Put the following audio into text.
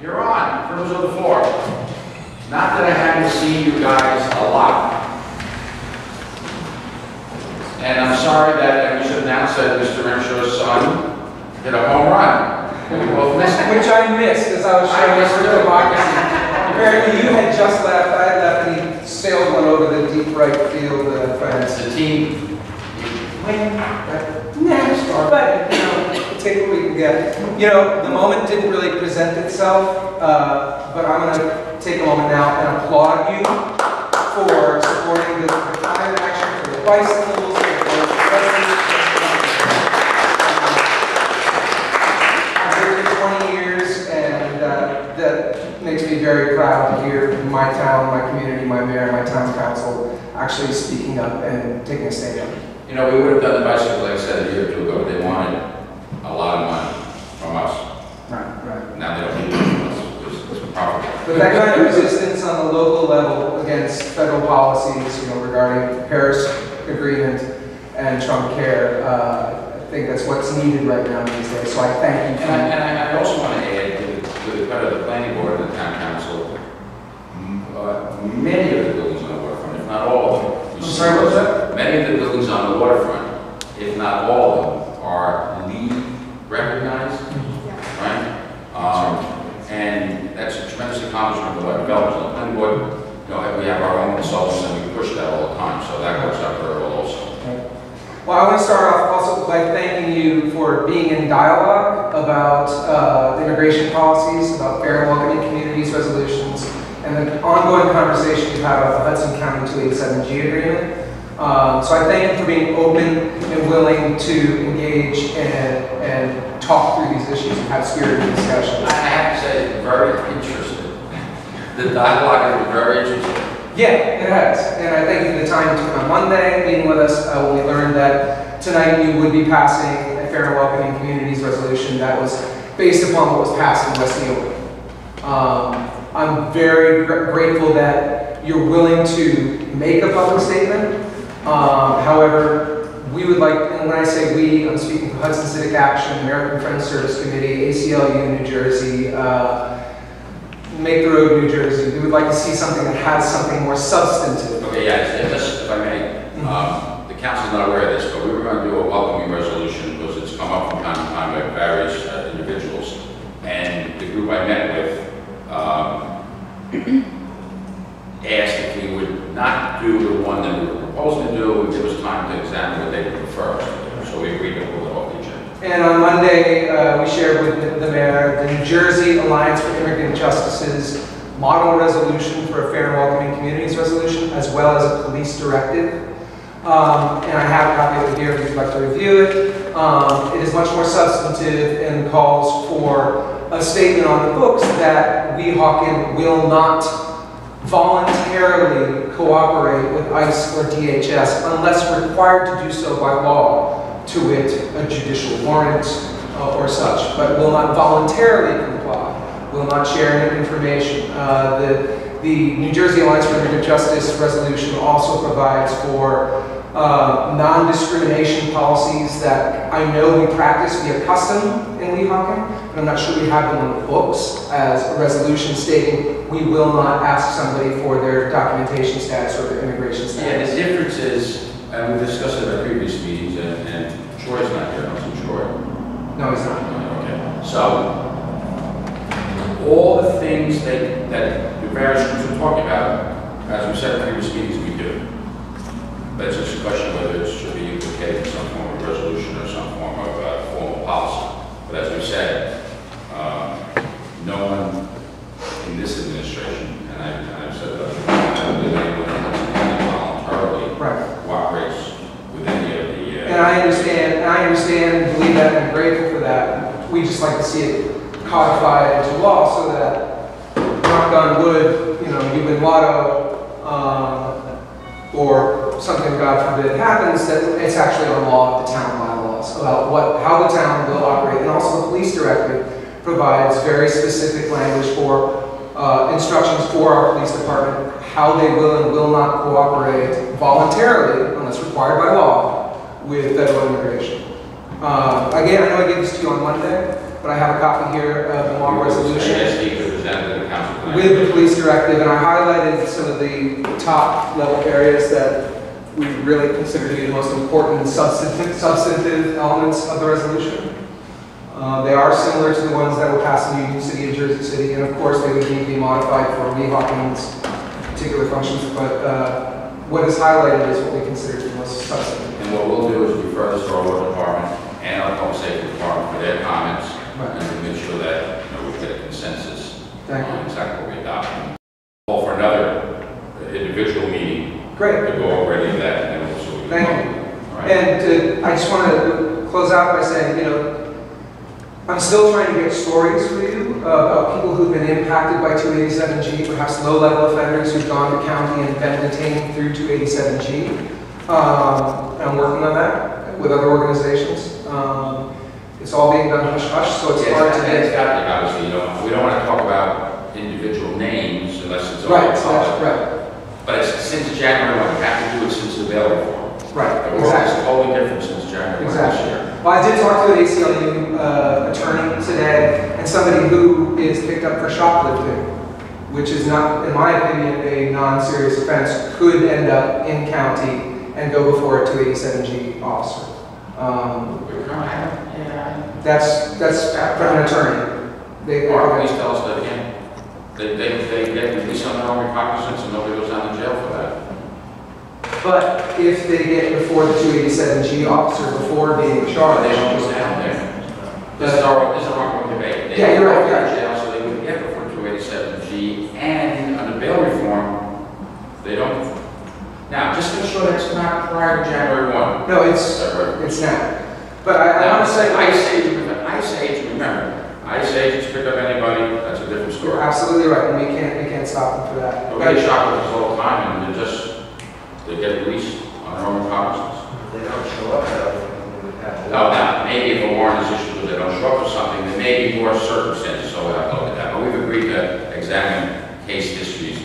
You're on. Privilege of the floor. Not that I haven't seen you guys a lot. And I'm sorry that we should announce that Mr. Ramshur's son hit a home run. We both missed it. Which I missed as I was showing this for democracy. Apparently you had just left, I had left, and he sailed one over the deep right field fence. The team. But you know, take what we can get. You know, the moment didn't really present itself, but I'm going to take a moment now and applaud you for supporting the climate action, for the bicycles, for the residents. I've been here 20 years, and that makes me very proud to hear my town, my community, my mayor, my town council actually speaking up and taking a stand. You know, we would have done the bicycle, like I said, a year or two ago. They wanted a lot of money from us. Right. Now they don't need it from us. It's profitable. But that kind of resistance on the local level against federal policies, you know, regarding the Paris Agreement and Trump Care, I think that's what's needed right now these days. So I thank you. And I also want to add, with the credit of the planning board and the town council, many of the buildings on the waterfront, if not all of them. I'm sorry, what was that? Many of the buildings on the waterfront, if not all of them, are LEED recognized, right? And that's a tremendous accomplishment of our developers. On the planning board, you know, we have our own consultants and we push that all the time, so that works out very well also. Well, I want to start off also by thanking you for being in dialogue about the immigration policies, about fair and welcoming communities resolutions, and the ongoing conversation we've had about the Hudson County 287G agreement. So I thank you for being open and willing to engage and talk through these issues and have spirited discussions. I have to say, it's very interesting. The dialogue has been very interesting. Yeah, it has. And I thank you for the time you took on Monday, meeting with us when we learned that tonight you would be passing a fair and welcoming communities resolution that was based upon what was passed in West New York. I'm very grateful that you're willing to make a public statement. However, we would like, and when I say we, I'm speaking for Hudson Civic Action, American Friends Service Committee, ACLU New Jersey, Make the Road New Jersey. We would like to see something that has something more substantive. Okay, yeah, just if I may, the council's not aware of this, but we were going to do a welcoming resolution because it's come up from time to time by various individuals. And the group I met with asked if we would not do the one that we were proposing to do, and give us time to examine what they would prefer. So we agreed to pull it off the agenda. And on Monday, we shared with the mayor the New Jersey Alliance for Immigrant Justice's model resolution for a fair and welcoming communities resolution, as well as a police directive. And I have a copy of it here if you'd like to review it. It is much more substantive and calls for a statement on the books that Weehawken will not voluntarily cooperate with ICE or DHS unless required to do so by law, to wit, a judicial warrant or such, but will not voluntarily comply, will not share any information. The New Jersey Alliance for Immigrant Justice resolution also provides for non-discrimination policies that I know we practice via custom in Weehawken, but I'm not sure we have them on the books as a resolution stating we will not ask somebody for their documentation status or their immigration status. Yeah, the difference is, and we've discussed it at previous meetings, and Troy's not here, I don't see Troy. No, he's not. Okay, so all the things that the various groups are talking about, as we said in previous meetings, we do. But it's just a question whether it should be implicated in some form of resolution or some form of formal policy. But as we said, no one in this administration, and I've said that, I don't believe anyone voluntarily cooperates with any of the... And I understand, believe that, and I'm grateful for that. We just like to see it codified into law so that, knock on wood, you know, you win lotto, or something, God forbid, happens, that it's actually on law, the town bylaws, about how the town will operate. And also the police directive provides very specific language for instructions for our police department, how they will and will not cooperate voluntarily, unless required by law, with federal immigration. Again, I know I gave this to you on Monday, but I have a copy here of the law resolution. with the police directive, and I highlighted some of the top level areas that we really consider to be the most important and substantive elements of the resolution. They are similar to the ones that were passed in Union City and Jersey City, and of course they would need to be modified for Weehawken's particular functions, but what is highlighted is what we consider to be the most substantive. And what we'll do is refer this to our law department and our public safety department for their comments, and to make sure that we get a consensus on exactly what we adopt. Call for another individual meeting. Great. To go over any of that, and then we'll see. Thank you. Right. And I just want to close out by saying, I'm still trying to get stories for you about people who've been impacted by 287G, perhaps low-level offenders who've gone to county and been detained through 287G. I'm working on that with other organizations. It's all being done hush-hush, so it's hard to get. Obviously, we don't want to talk about individual names unless it's right. Right. But it's since January 1. You have to do it since the bail reform. Right. The world is totally different since January 1 this year. Well, I did talk to an ACLU attorney today, and somebody who is picked up for shoplifting, which is not, in my opinion, a non-serious offense, could end up in county and go before a 287G officer. That's from an attorney. Please tell us that again. They get released on their own recognizance and nobody goes down to jail for that. But if they get before the 287G officer before being charged, they don't go down there. This is our ongoing debate. Yeah, you're right. They jail, so they would get before 287G, and on the bail reform, they don't. Now, just to make sure that's not prior to January 1. No, it's not. But I want to say, NJAIJ, remember, NJAIJ pick up anybody, that's a different story. You're absolutely right, and we can't stop them for that. But we get shoplifters all the time, and they get released on their own recognizance. They don't show up, No, now, maybe if a warrant is issued because they don't show up for something, there may be more circumstances, so we'll have to look at that. But we've agreed to examine case histories